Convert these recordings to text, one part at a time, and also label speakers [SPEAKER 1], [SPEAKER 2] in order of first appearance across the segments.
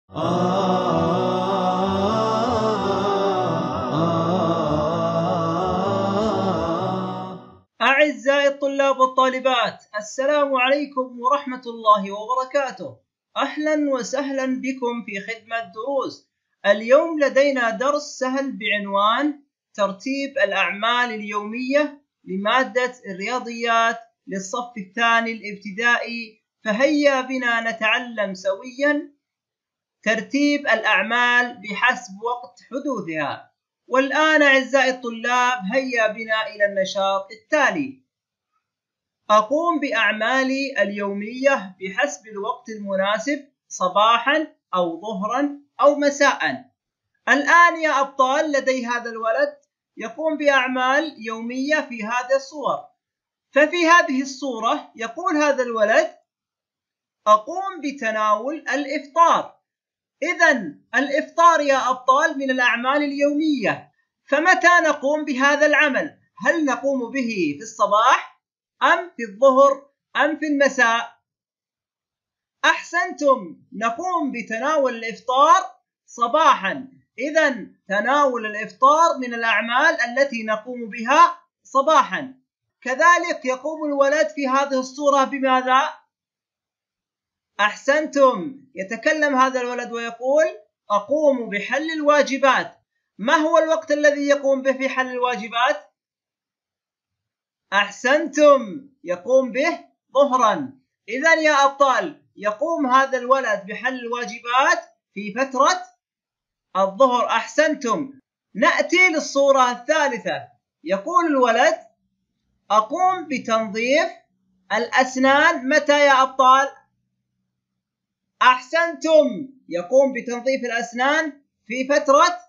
[SPEAKER 1] أعزائي الطلاب والطالبات، السلام عليكم ورحمة الله وبركاته. أهلا وسهلا بكم في خدمة دروس. اليوم لدينا درس سهل بعنوان ترتيب الأعمال اليومية لمادة الرياضيات للصف الثاني الابتدائي. فهيا بنا نتعلم سويا ترتيب الأعمال بحسب وقت حدوثها. والآن أعزائي الطلاب هيا بنا إلى النشاط التالي. أقوم بأعمالي اليومية بحسب الوقت المناسب صباحا أو ظهرا أو مساء. الآن يا أبطال لدي هذا الولد يقوم بأعمال يومية في هذه الصور. ففي هذه الصورة يقول هذا الولد: أقوم بتناول الإفطار. إذن الإفطار يا أبطال من الأعمال اليومية. فمتى نقوم بهذا العمل؟ هل نقوم به في الصباح أم في الظهر أم في المساء؟ أحسنتم، نقوم بتناول الإفطار صباحا. إذن تناول الإفطار من الأعمال التي نقوم بها صباحا. كذلك يقوم الولد في هذه الصورة بماذا؟ أحسنتم، يتكلم هذا الولد ويقول: أقوم بحل الواجبات. ما هو الوقت الذي يقوم به في حل الواجبات؟ أحسنتم، يقوم به ظهرا. إذن يا أبطال يقوم هذا الولد بحل الواجبات في فترة الظهر. أحسنتم. نأتي للصورة الثالثة. يقول الولد: أقوم بتنظيف الأسنان. متى يا أبطال؟ أحسنتم، يقوم بتنظيف الأسنان في فترة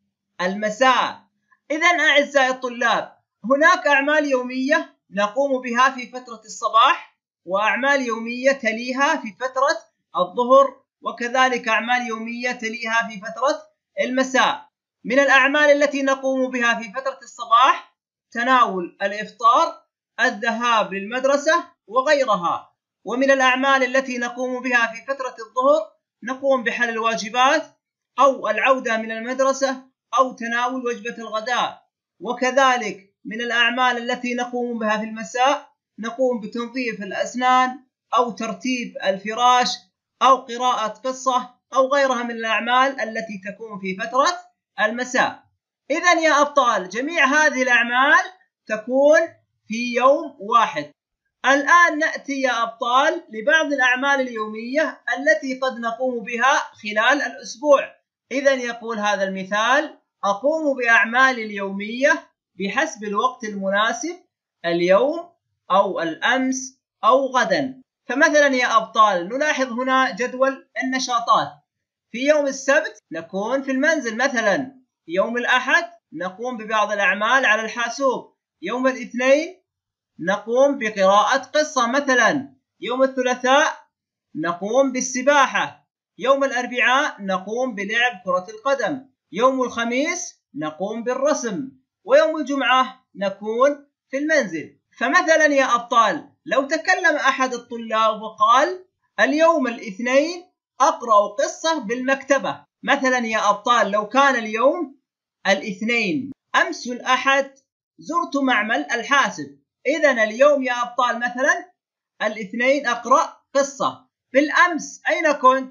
[SPEAKER 1] المساء. إذن أعزائي الطلاب هناك أعمال يومية نقوم بها في فترة الصباح، وأعمال يومية تليها في فترة الظهر، وكذلك أعمال يومية تليها في فترة المساء. من الأعمال التي نقوم بها في فترة الصباح تناول الإفطار، الذهاب للمدرسة وغيرها. ومن الأعمال التي نقوم بها في فترة الظهر نقوم بحل الواجبات أو العودة من المدرسة أو تناول وجبة الغداء. وكذلك من الأعمال التي نقوم بها في المساء نقوم بتنظيف الأسنان أو ترتيب الفراش أو قراءة قصة أو غيرها من الأعمال التي تكون في فترة المساء. إذن يا أبطال جميع هذه الأعمال تكون في يوم واحد. الآن نأتي يا أبطال لبعض الأعمال اليومية التي قد نقوم بها خلال الأسبوع. إذن يقول هذا المثال: أقوم بأعمالي اليومية بحسب الوقت المناسب اليوم أو الأمس أو غدا. فمثلا يا أبطال نلاحظ هنا جدول النشاطات. في يوم السبت نكون في المنزل مثلا. يوم الأحد نقوم ببعض الأعمال على الحاسوب. يوم الاثنين نقوم بقراءة قصة مثلا. يوم الثلاثاء نقوم بالسباحة. يوم الأربعاء نقوم بلعب كرة القدم. يوم الخميس نقوم بالرسم. ويوم الجمعة نكون في المنزل. فمثلا يا أبطال لو تكلم أحد الطلاب وقال: اليوم الاثنين أقرأ قصة بالمكتبة. مثلا يا أبطال لو كان اليوم الاثنين، أمس الأحد زرت معمل الحاسب. إذن اليوم يا أبطال مثلا الاثنين أقرأ قصة. بالأمس أين كنت؟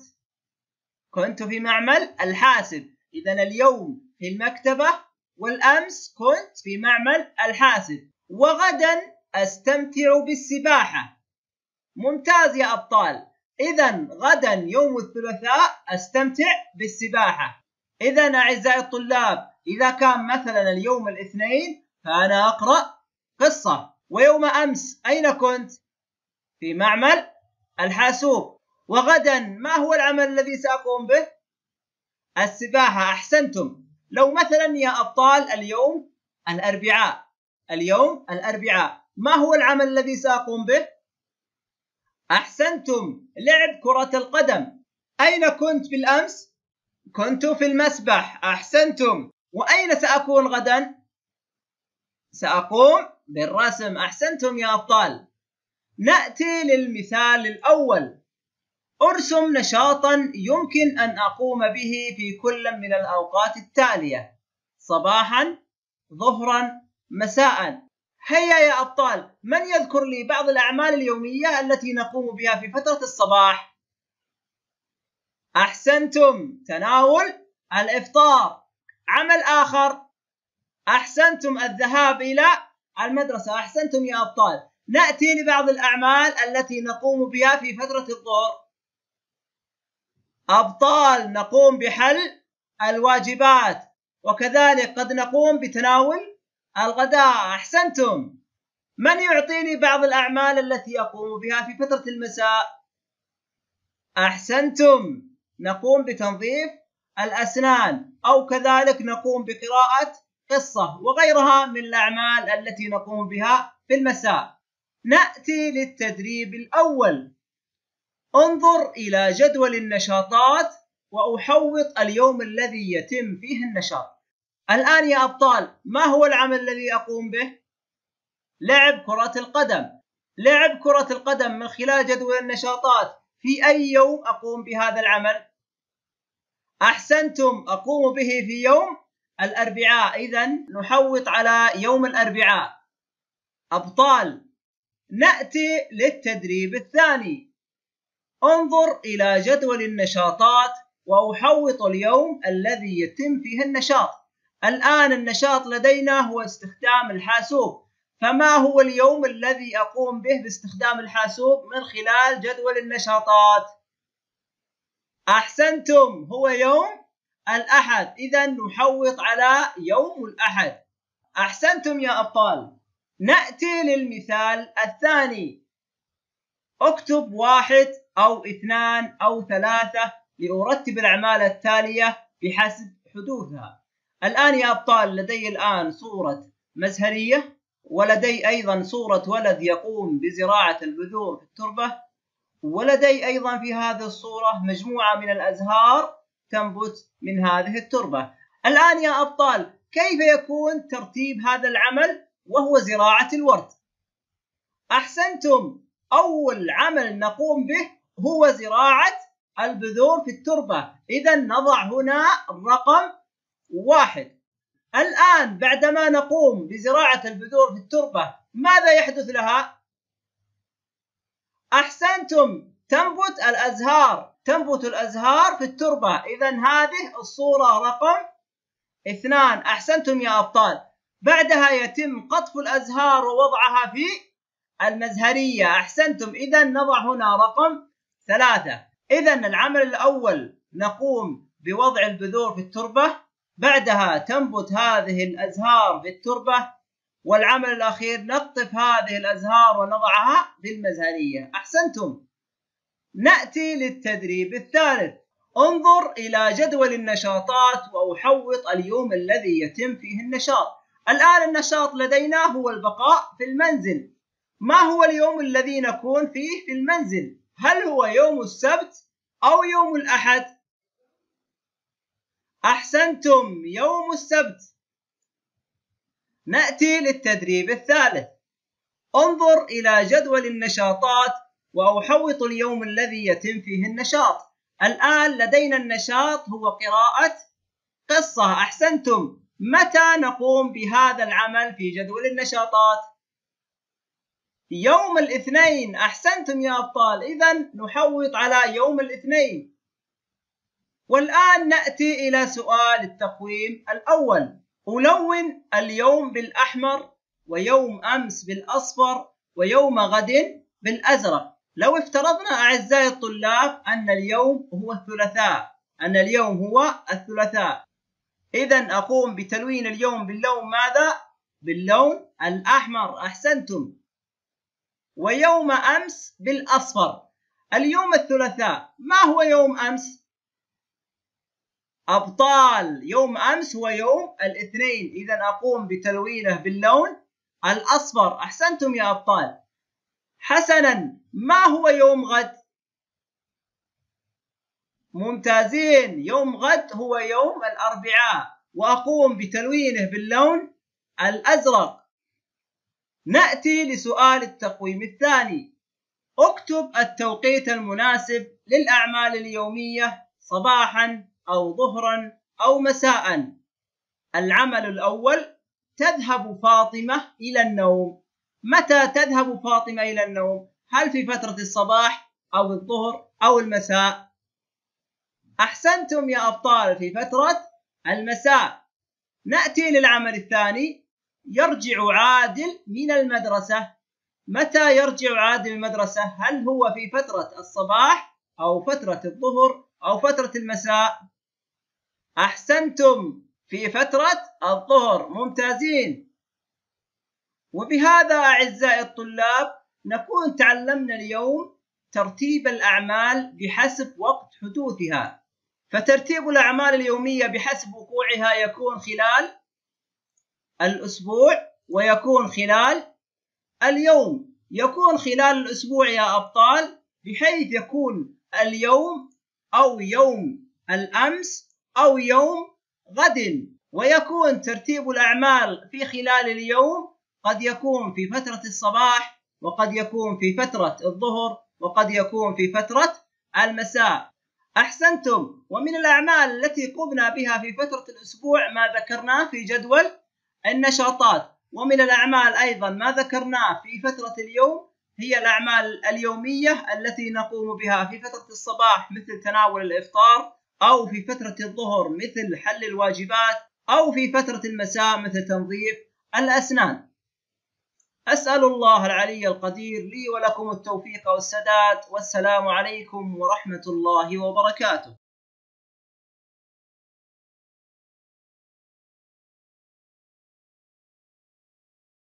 [SPEAKER 1] كنت في معمل الحاسب. إذن اليوم في المكتبة، والأمس كنت في معمل الحاسب. وغدا أستمتع بالسباحة. ممتاز يا أبطال. إذن غدا يوم الثلاثاء أستمتع بالسباحة. إذن أعزائي الطلاب إذا كان مثلا اليوم الاثنين فأنا أقرأ قصة. ويوم أمس أين كنت؟ في معمل الحاسوب. وغدا ما هو العمل الذي سأقوم به؟ السباحة. أحسنتم. لو مثلا يا أبطال اليوم الأربعاء ما هو العمل الذي سأقوم به؟ أحسنتم، لعب كرة القدم. أين كنت بالأمس؟ كنت في المسبح. أحسنتم. وأين سأكون غدا؟ سأقوم بالرسم. أحسنتم يا أبطال. نأتي للمثال الأول. ارسم نشاطا يمكن أن أقوم به في كل من الأوقات التالية: صباحا، ظهرا، مساء. هيا يا أبطال، من يذكر لي بعض الأعمال اليومية التي نقوم بها في فترة الصباح؟ أحسنتم، تناول الإفطار. عمل آخر، أحسنتم، الذهاب إلى المدرسة. أحسنتم يا أبطال. نأتي لبعض الأعمال التي نقوم بها في فترة الظهر. أبطال، نقوم بحل الواجبات، وكذلك قد نقوم بتناول الغداء. أحسنتم. من يعطيني بعض الأعمال التي أقوم بها في فترة المساء؟ أحسنتم، نقوم بتنظيف الأسنان، أو كذلك نقوم بقراءة قصة وغيرها من الأعمال التي نقوم بها في المساء. نأتي للتدريب الأول. انظر إلى جدول النشاطات وأحوط اليوم الذي يتم فيه النشاط. الآن يا أبطال، ما هو العمل الذي أقوم به؟ لعب كرة القدم. لعب كرة القدم من خلال جدول النشاطات. في أي يوم أقوم بهذا العمل؟ أحسنتم، أقوم به في يوم الأربعاء. إذن نحوط على يوم الأربعاء. أبطال، نأتي للتدريب الثاني. انظر إلى جدول النشاطات وأحوط اليوم الذي يتم فيه النشاط. الآن النشاط لدينا هو استخدام الحاسوب، فما هو اليوم الذي أقوم به باستخدام الحاسوب من خلال جدول النشاطات؟ أحسنتم، هو يوم الأحد. إذن نحوط على يوم الأحد. أحسنتم يا أبطال. نأتي للمثال الثاني. اكتب 1 أو 2 أو 3 لأرتب الأعمال التالية بحسب حدوثها. الآن يا أبطال، لدي الآن صورة مزهرية، ولدي أيضا صورة ولد يقوم بزراعة البذور في التربة، ولدي أيضا في هذه الصورة مجموعة من الأزهار تنبت من هذه التربة. الآن يا أبطال، كيف يكون ترتيب هذا العمل وهو زراعة الورد؟ أحسنتم، أول عمل نقوم به هو زراعة البذور في التربة. إذن نضع هنا الرقم 1. الآن بعدما نقوم بزراعة البذور في التربة، ماذا يحدث لها؟ أحسنتم، تنبت الأزهار في التربة. إذن هذه الصورة رقم 2. أحسنتم يا أبطال. بعدها يتم قطف الأزهار ووضعها في المزهرية. أحسنتم، إذن نضع هنا رقم 3. إذن العمل الأول نقوم بوضع البذور في التربة، بعدها تنبت هذه الأزهار في التربة، والعمل الأخير نقطف هذه الأزهار ونضعها في المزهرية. أحسنتم. نأتي للتدريب الثالث. انظر إلى جدول النشاطات وأحوط اليوم الذي يتم فيه النشاط. الآن النشاط لدينا هو البقاء في المنزل. ما هو اليوم الذي نكون فيه في المنزل؟ هل هو يوم السبت أو يوم الأحد؟ أحسنتم، يوم السبت. نأتي للتدريب الثالث. انظر إلى جدول النشاطات وأحوط اليوم الذي يتم فيه النشاط. الآن لدينا النشاط هو قراءة قصة. أحسنتم. متى نقوم بهذا العمل في جدول النشاطات؟ يوم الاثنين. أحسنتم يا أبطال. إذن نحوط على يوم الاثنين. والآن نأتي إلى سؤال التقويم الأول. ألون اليوم بالأحمر، ويوم أمس بالأصفر، ويوم غد بالأزرق. لو افترضنا أعزائي الطلاب أن اليوم هو الثلاثاء، إذن أقوم بتلوين اليوم باللون ماذا؟ باللون الأحمر. أحسنتم. ويوم أمس بالأصفر. اليوم الثلاثاء، ما هو يوم أمس؟ أبطال، يوم أمس هو يوم الاثنين. إذن أقوم بتلوينه باللون الأصفر. أحسنتم يا أبطال. حسنا، ما هو يوم غد؟ ممتازين، يوم غد هو يوم الأربعاء، وأقوم بتلوينه باللون الأزرق. نأتي لسؤال التقويم الثاني. اكتب التوقيت المناسب للأعمال اليومية صباحا أو ظهرا أو مساء. العمل الأول: تذهب فاطمة إلى النوم. متى تذهب فاطمة إلى النوم؟ هل في فترة الصباح أو الظهر أو المساء؟ أحسنتم يا أبطال، في فترة المساء. نأتي للعمل الثاني: يرجع عادل من المدرسة. متى يرجع عادل المدرسة؟ هل هو في فترة الصباح أو فترة الظهر أو فترة المساء؟ أحسنتم، في فترة الظهر. ممتازين. وبهذا أعزائي الطلاب نكون تعلمنا اليوم ترتيب الأعمال بحسب وقت حدوثها. فترتيب الأعمال اليومية بحسب وقوعها يكون خلال الأسبوع ويكون خلال اليوم. يكون خلال الأسبوع يا أبطال، بحيث يكون اليوم أو يوم الأمس أو يوم غد. ويكون ترتيب الأعمال في خلال اليوم قد يكون في فترة الصباح، وقد يكون في فترة الظهر، وقد يكون في فترة المساء. أحسنتم. ومن الأعمال التي قمنا بها في فترة الأسبوع ما ذكرناه في جدول النشاطات، ومن الأعمال أيضا ما ذكرناه في فترة اليوم هي الأعمال اليومية التي نقوم بها في فترة الصباح مثل تناول الإفطار، أو في فترة الظهر مثل حل الواجبات، أو في فترة المساء مثل تنظيف الأسنان. أسأل الله العلي القدير لي ولكم التوفيق والسداد، والسلام عليكم ورحمة الله وبركاته.